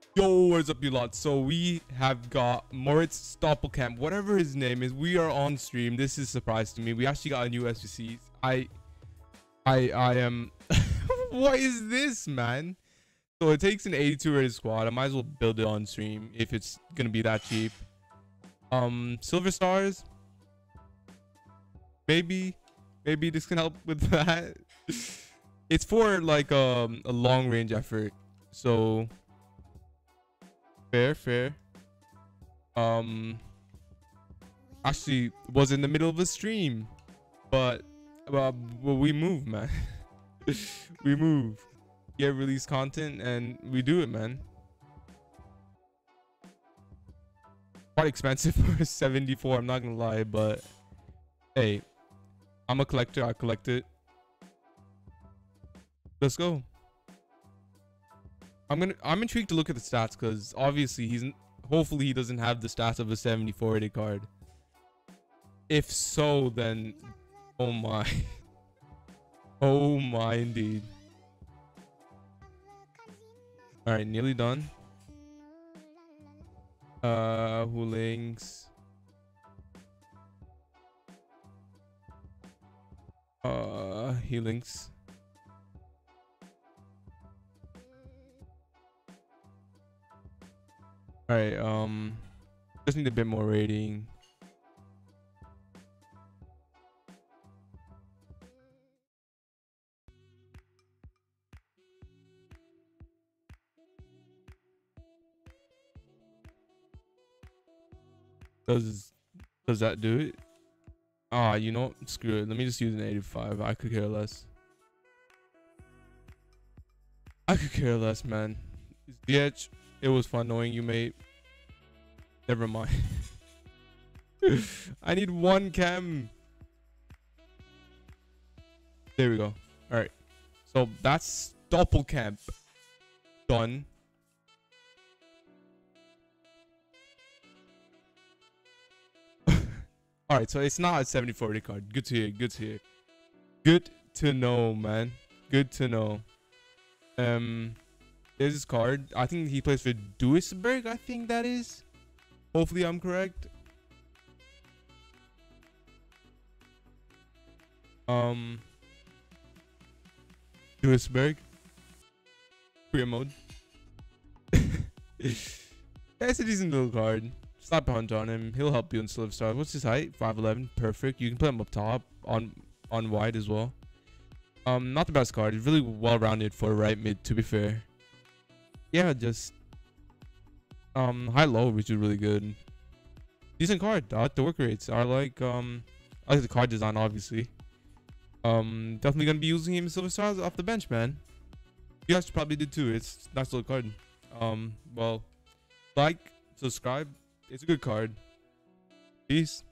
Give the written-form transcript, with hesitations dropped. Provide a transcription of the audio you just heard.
Yo, what's up, you lot? So we have got Moritz Stoppelkamp, whatever his name is. We are on stream. This is a surprise to me. We actually got a new SBC. I am. What is this, man? So it takes an 82 rated squad. I might as well build it on stream if it's gonna be that cheap. Silver stars. Maybe this can help with that. It's for like a long range effort. So. Fair. Actually was in the middle of a stream, but well, we move, man. We move, get release content, and we do it, man. Quite expensive for 74, I'm not gonna lie, but hey, I'm a collector. I collect it. Let's go. I'm intrigued to look at the stats, because obviously hopefully he doesn't have the stats of a 74 rated card. If so, then oh my. Oh my, indeed. All right, nearly done. Hoolings. Healings. All right, just need a bit more rating. Does that do it? Ah, you know, screw it. Let me just use an 85. I could care less. I could care less, man. DH, it was fun knowing you, mate. Never mind. I need one chem. There we go. All right. So that's Doppelkamp. Done. All right. So it's not a 74 rated card. Good to hear. Good to hear. Good to know, man. Good to know. There's his card. I think he plays for Duisburg. I think that is. Hopefully I'm correct. Duisburg. Career mode. That's a decent little card. Slap a hunt on him. He'll help you in Silver Stars. What's his height? 5'11". Perfect. You can put him up top on wide as well. Not the best card. It's really well rounded for right mid, to be fair. Yeah, just high low, which is really good. Decent card. I like the work rates. I like the card design, obviously. Definitely gonna be using him in Silver Stars off the bench, man. You guys probably did too. It's a nice little card. Well, like, subscribe. It's a good card. Peace.